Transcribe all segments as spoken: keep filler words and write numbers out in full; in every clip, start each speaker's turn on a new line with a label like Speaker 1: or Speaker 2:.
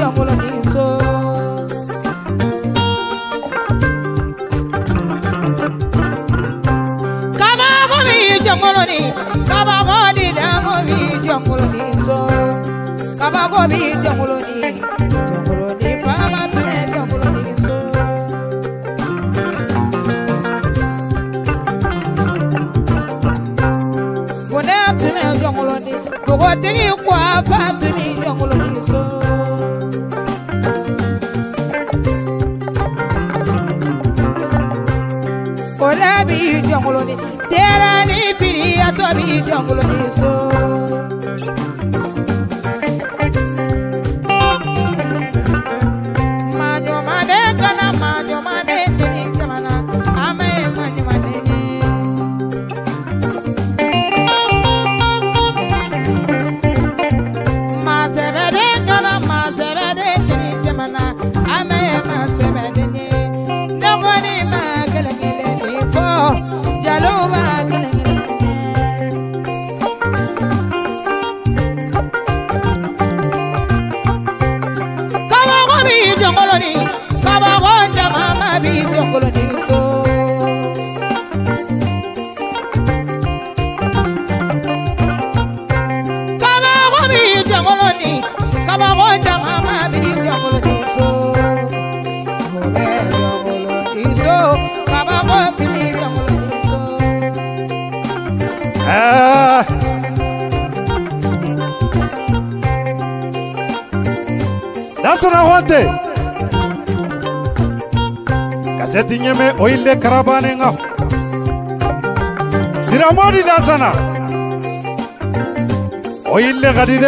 Speaker 1: jongolo niso kaba ko bi jongolo ni kaba ko di dango bi jongolo niso kaba ko bi jongolo ni jongolo ni fama tune jongolo niso wona tune jongolo ni bogo tegi kwa fa tuni jongolo niso ola bi jongolo ni tera ni firi ato bi jongolo niso manyo mane kana manyo mane ni kamana ame manyo mane ma sebede kana ma sebede ni kamana ame ma sebede ni nobody ma gele gele ni fo jalo ma gele gele kaba ko bi jongolo ni kaba ko jama ma bi jongolo ni so kaba ko bi jongolo ni kaba ko jama ma bi jongolo ni so ole jongolo ni so kaba ko bi jongolo ni so
Speaker 2: ah dasana honte kaseti nyeme oile karabane nga siramodi dasana oile gadide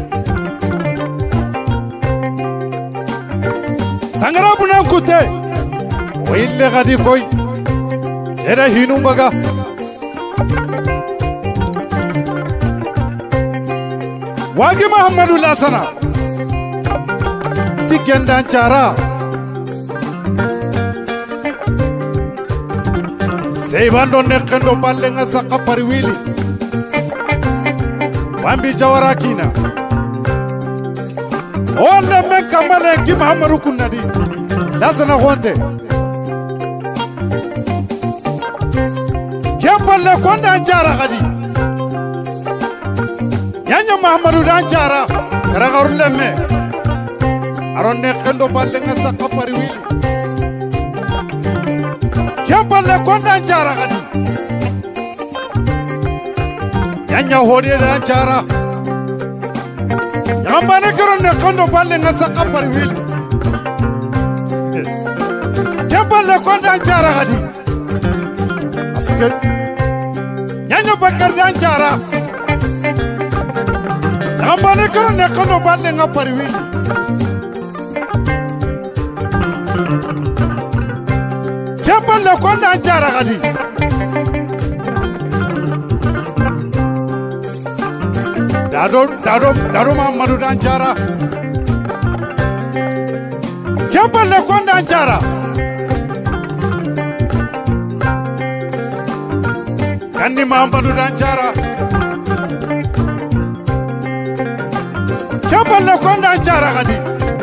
Speaker 2: sangara bunan kute oile gadi koy era hinumbaga wagi Muhammadu lasana tikendan cara seibando nekendo ballenga saka pariwili wambi jawarakina ole men kamale gi Muhammadu kunnadi lasana honte kempalle kondan cara gadi yanya Muhammadu dan cara karagarul lemme aron nekendo ballenga saka pariwili kempalle kondan cara gadi yanya hodi dan cara yambane karon nekendo ballenga saka pariwili kempalle kondan cara gadi aske yanya bakar dan cara yambane karon nekendo ballenga pariwili kempalle kondan cara gadi dado dado dado Muhammadu dan cara kempalle kondan cara kandi Muhammadu dan cara kempalle kondan cara gadi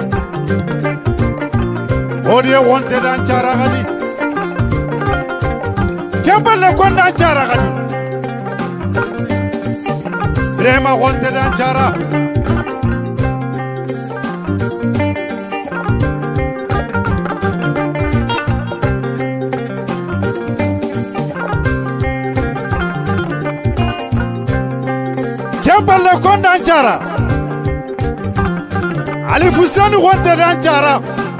Speaker 2: odiye wonte dan cara gadi kempalle kondan cara gadi Rema wonte dan cara kempalle kondan cara Ali Fusani wonte dan cara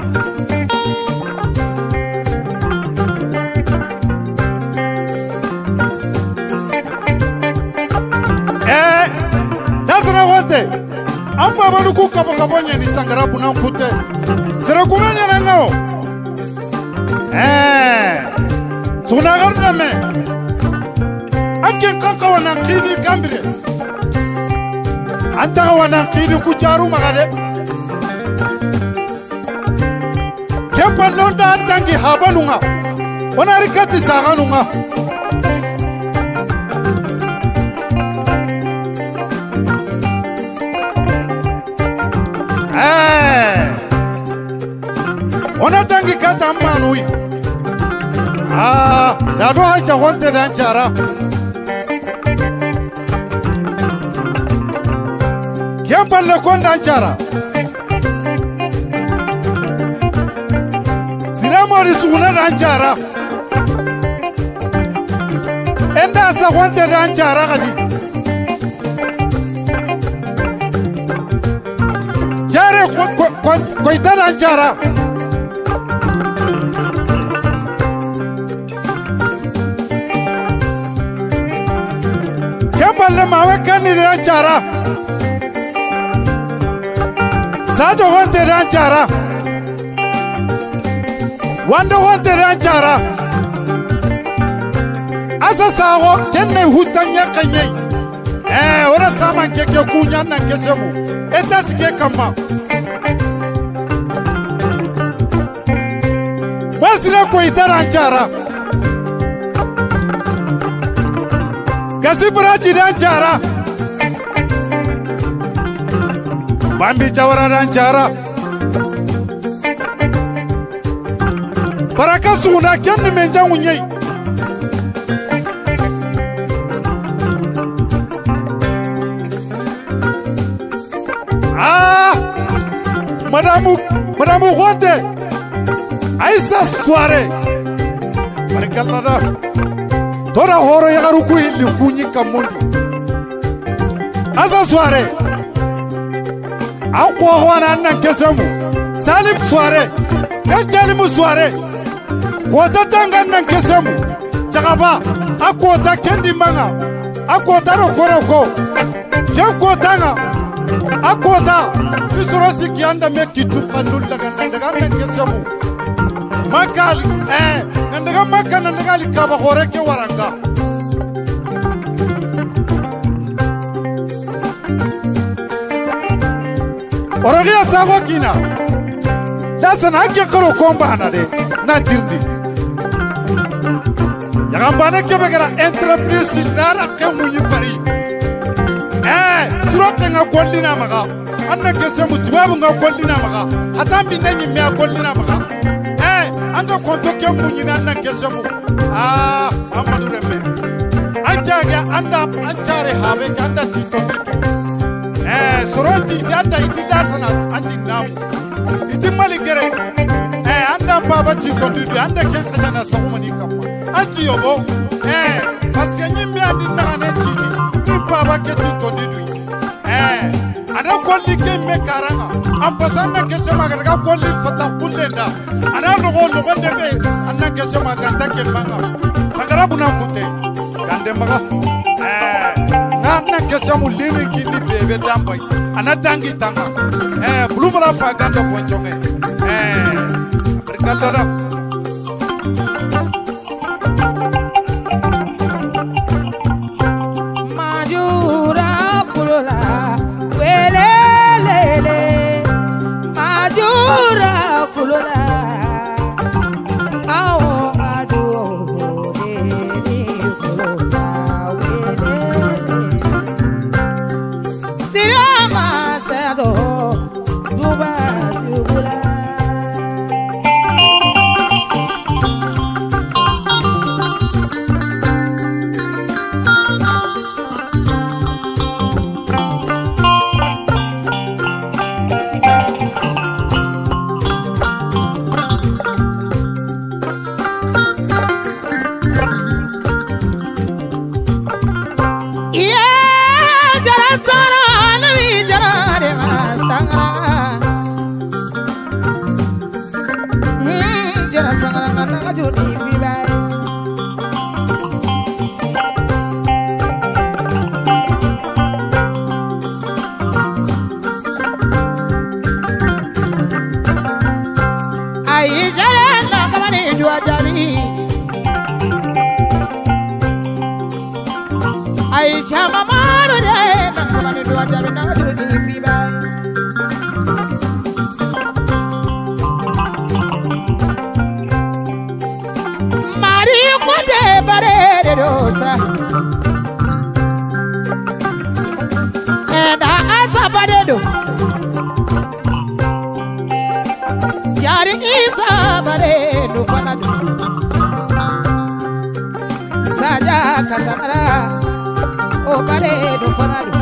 Speaker 2: Amba manuku kabo kabonye ni sangara bunan kute sere kumenya nangao eh suna garna me akin kanka wana kidi gambire anta wana kidi kujaru magade kempa londa tangi habanunga wana rikati saganunga eh Kamanui. Ah, Dado Haja wanted Anchara. Kiampa Lekonda Anchara. Sinamo Risuna Anchara. Enda Sa wanted Anchara. Jare Koitan Anchara. Balle mawe kani ranchara Sado honte ranchara Wando honte ranchara Asa sawo kenne hutanya kanye Eh ora saman keke kunya na kesemu Etas ke kama Basira ko itaranchara Kasi Braji Ranchara Bambi Jawara Ranchara Baraka Suna Kenni Menja Unyei Ah Madamu Madamu Wante Aisa Soare Barakallah Tora horo ya garuku hili kunyi kamundi Asa soare Akwa wana anna kesemu Salim soare Kajalimu soare Kwota tanga anna kesemu Chakaba Akwota kendi manga Akwota rokoroko Jem kwotanga Akwota Nisorosi kianda mekitu kanula Gandaga anna kesemu Makali Eh Nandaga maka nandaga likaba horeke waranga Oragia sawa kina Lasa na haki karo komba anade Na tirndi Yagambane kebegara entreprise Nara kemu yipari Eh Suroke nga kolina maga Anna kesemu tibabu nga kolina maga Hatambi nenyi mea kolina maga Anga konto ke munyina na kesemu ah Amadou Reme Anjaga anda anjare habe anda tito eh soroti anda itida sana anti nam iti maligere eh anda baba tito ndu anda kenka na sahumani kama anti yobo eh parce que nyimmi andi na ne titi ni baba ke tito ndu eh ada kolli ke me karanga ampasana kesema ga kolli fata kullenda ana logo logo debe anna kesema kanta ke manga sagara buna kute kande maga eh na na kesemu lini kini bebe damboy ana tangi tanga eh bulu bala fa gando ponchonge eh berkala
Speaker 1: Majura kulola wele lele Majura kulola Awo adu de kulola wele Sirama sado duba jugula Aisha mama de na kamani do ajabi na juru di fiba Mari kote bare de rosa Eda asa bare do Yari isa bare du fana du saja kasamara o bare du fana du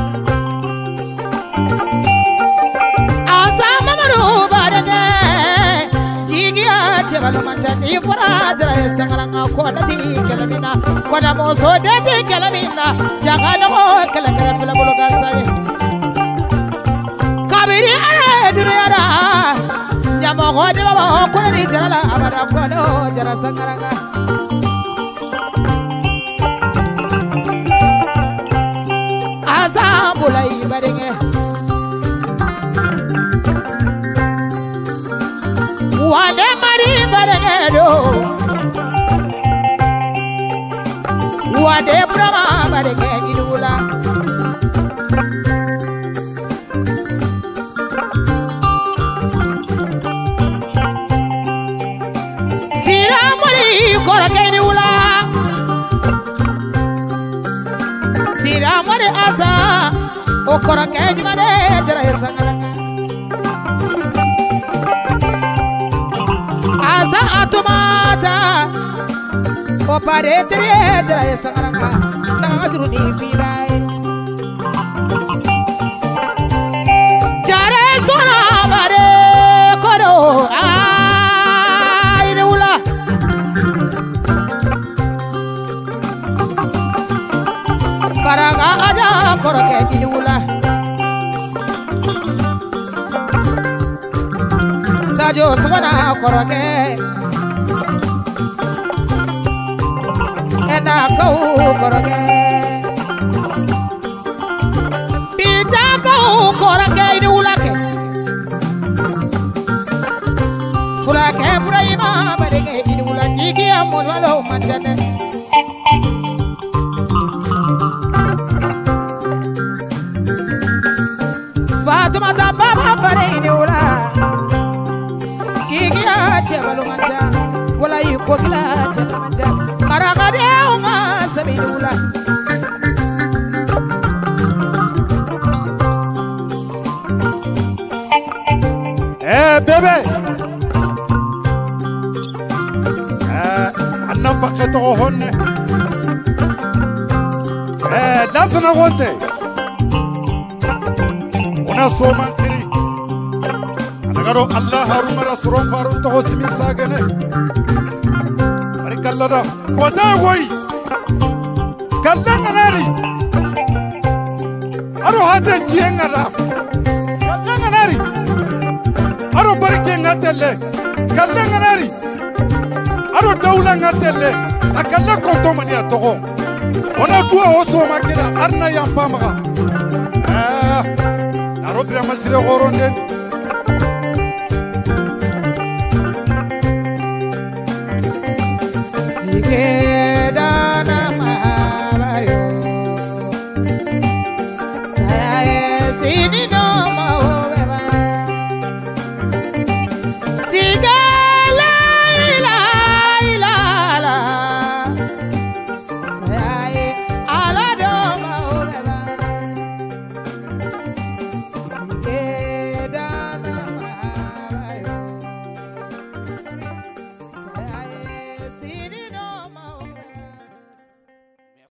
Speaker 1: asa mamaru barade jigiya chebalu manchati fara dra sangaranga ko lati kelamina ko na mo so de de kelamina jagano kala kala fala buluga sai kabiri ale duriyara jamo ko de baba ko ni jala abada ko lo jara sangaranga asa bulai badenge wane mari badenge do wade brama badenge idula sira mari korake idula sira mari asa o korake jmane jara sangaranga asa atumata o pare tere jara sangaranga najru ni fibai jare sona bare kodo ai nula paraga aja korake nula sajo sona korake ena kau korake pita kau korake nula ke fulake puraima badenge nula jigi amon walo manjane Fatuma da baba bare nula jigiya chebalu manja wala yuko kila chebalu manja maragade uma sabinula
Speaker 2: eh bebe eh anna faqato honne eh lasna gonte ona soma kiri anagaro allah haruma rasulun farun to hosmi sagane barikallada kota goy kallan ngari aro hate jiengara kallan ngari aro barike ngatelle kallan ngari aro dawla ngatelle akalla konto mani atogo ona duwa osoma kira arna yampamaga ah aro bira masire goronden
Speaker 1: Kedana mabayo saya sini